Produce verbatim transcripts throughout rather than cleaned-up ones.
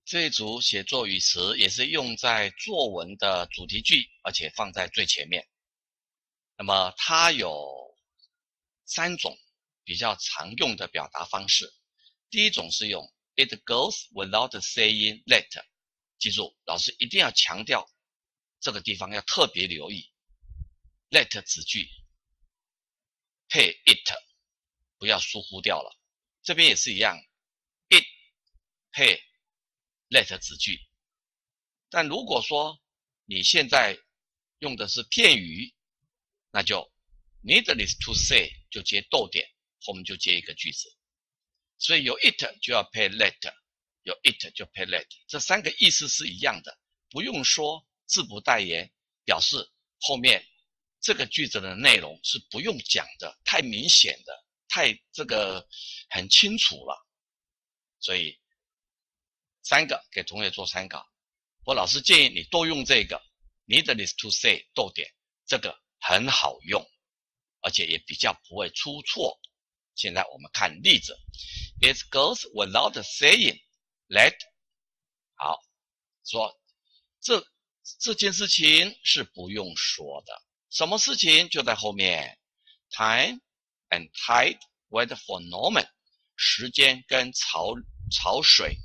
这一组写作语词也是用在作文的主题句，而且放在最前面。那么它有三种比较常用的表达方式。第一种是用 It goes without saying that， 记住，老师一定要强调这个地方要特别留意 that 子句配 it， 不要疏忽掉了。这边也是一样 ，it 配 let 子句。但如果说你现在用的是片语，那就 needless to say 就接逗点，后面就接一个句子。所以有 it 就要配 let， 有 it 就配 let， 这三个意思是一样的，不用说，字不代言，表示后面这个句子的内容是不用讲的，太明显的，太这个很清楚了。所以三个给同学做参考。我老师建议你多用这个 needless to say 逗点，这个很好用，而且也比较不会出错。现在我们看例子 ，It goes without saying that。好，说这这件事情是不用说的，什么事情就在后面 ，time and tide wait for Norman， 时间跟潮潮水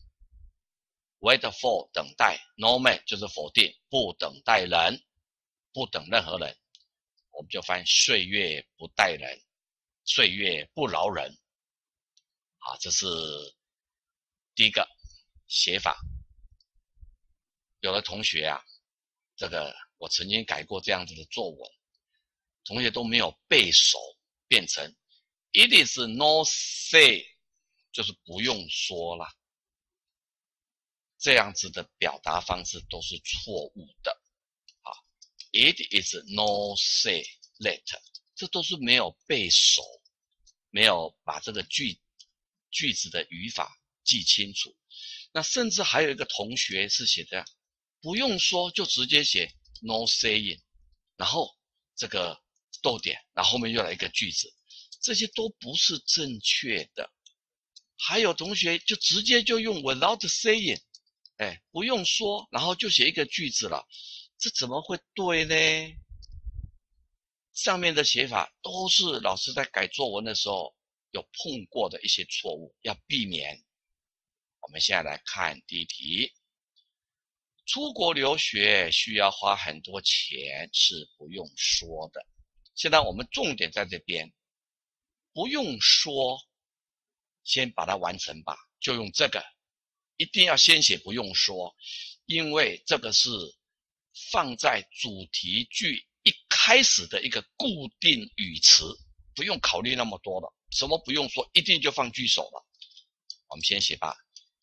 ，wait for 等待 ，Norman 就是否定，不等待人，不等任何人，我们就翻岁月不待人。岁月不饶人，好，这是第一个写法。有的同学啊，这个我曾经改过这样子的作文，同学都没有背熟，变成 it is no say， 就是不用说了，这样子的表达方式都是错误的。啊 ，it is no say let， 这都是没有背熟。没有把这个句句子的语法记清楚，那甚至还有一个同学是写的不用说就直接写 no saying， 然后这个逗点，然后后面又来一个句子，这些都不是正确的。还有同学就直接就用 without saying， 哎，不用说，然后就写一个句子了，这怎么会对呢？上面的写法都是老师在改作文的时候有碰过的一些错误，要避免。我们现在来看第一题，出国留学需要花很多钱是不用说的。现在我们重点在这边，不用说，先把它完成吧，就用这个，一定要先写不用说，因为这个是放在主题句一开始的一个固定语词，不用考虑那么多了。什么不用说，一定就放句首了。我们先写吧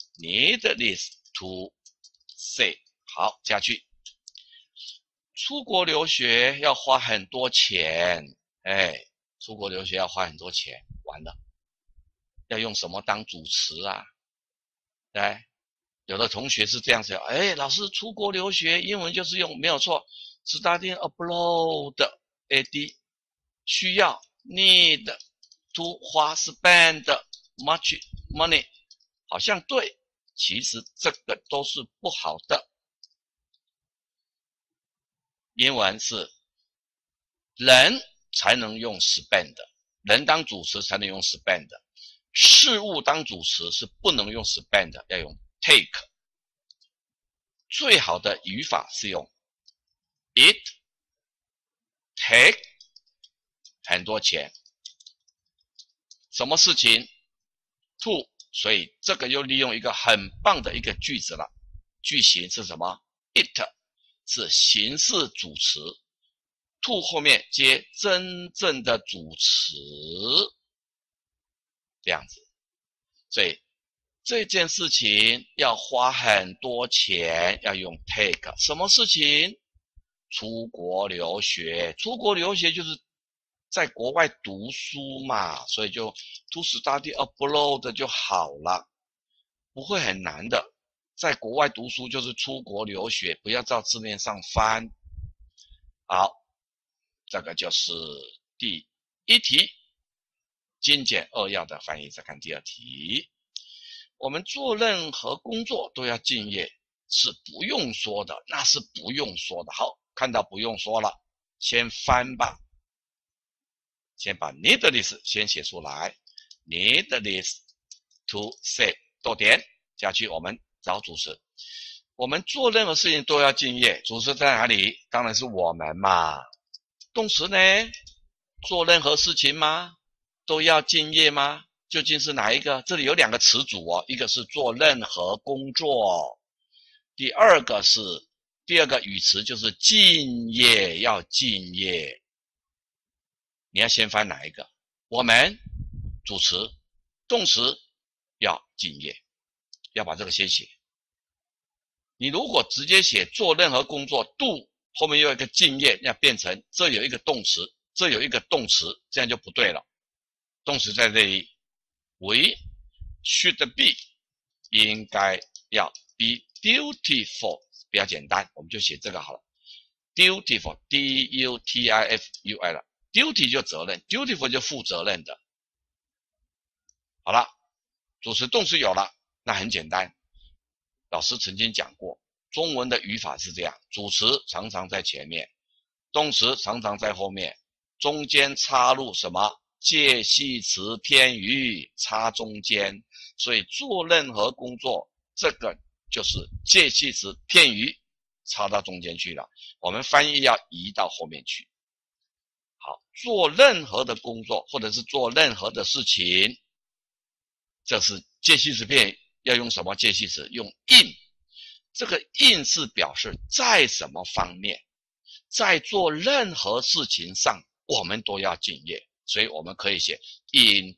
，needless to say， 好，加句。出国留学要花很多钱，哎，出国留学要花很多钱，完了，要用什么当主词啊？对，有的同学是这样写，哎，老师出国留学英文就是用没有错。Studying abroad ad 需要 need to 花 spend much money， 好像对，其实这个都是不好的。英文是人才能用 spend， 人当主词才能用 spend， 事物当主词是不能用 spend， 要用 take。最好的语法是用It take 很多钱，什么事情 to， 所以这个又利用一个很棒的一个句子了。句型是什么 ？It 是形式主词 ，to 后面接真正的主词，这样子。所以这件事情要花很多钱，要用 take。什么事情？出国留学，出国留学就是在国外读书嘛，所以就 to study abroad 就好了，不会很难的。在国外读书就是出国留学，不要照字面上翻。好，这个就是第一题，精简扼要的翻译。再看第二题我们做任何工作都要敬业，是不用说的，那是不用说的。好，看到不用说了，先翻吧。先把 needless 先写出来 ，needless to say 逗点下去，我们找主词。我们做任何事情都要敬业，主词在哪里？当然是我们嘛。动词呢？做任何事情吗？都要敬业吗？究竟是哪一个？这里有两个词组哦，一个是做任何工作，第二个是第二个语词就是敬业，要敬业。你要先翻哪一个？我们主词，动词要敬业，要把这个先写。你如果直接写做任何工作 do 后面又有一个敬业，要变成这有一个动词，这有一个动词，这样就不对了。动词在这里 we should be 应该要 be dutiful 比较简单，我们就写这个好了。dutiful D U T I F U L duty 就责任 dutiful 就负责任的。好了，主词动词有了，那很简单。老师曾经讲过，中文的语法是这样，主词常常在前面，动词常常在后面，中间插入什么介系词偏语，插中间。所以做任何工作，这个就是介系词偏语插到中间去了，我们翻译要移到后面去。好，做任何的工作或者是做任何的事情，这是介系词偏语，要用什么介系词？用 in。这个 in 是表示在什么方面，在做任何事情上我们都要敬业，所以我们可以写 in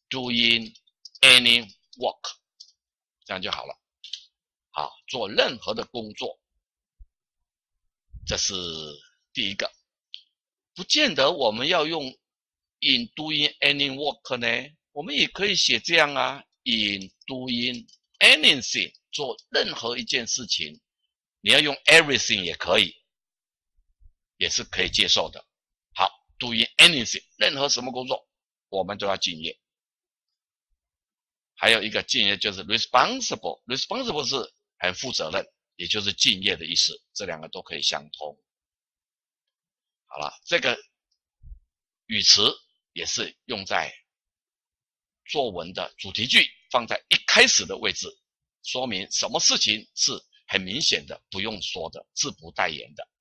doing any work， 这样就好了。好，做任何的工作，这是第一个。不见得我们要用 in doing any work 呢，我们也可以写这样啊 in doing anything， 做任何一件事情，你要用 everything 也可以，也是可以接受的。好 doing anything 任何什么工作我们都要敬业。还有一个敬业就是 responsible， responsible 是很负责任，也就是敬业的意思，这两个都可以相通。好了，这个语词也是用在作文的主题句，放在一开始的位置，说明什么事情是很明显的，不用说的，字不代言的。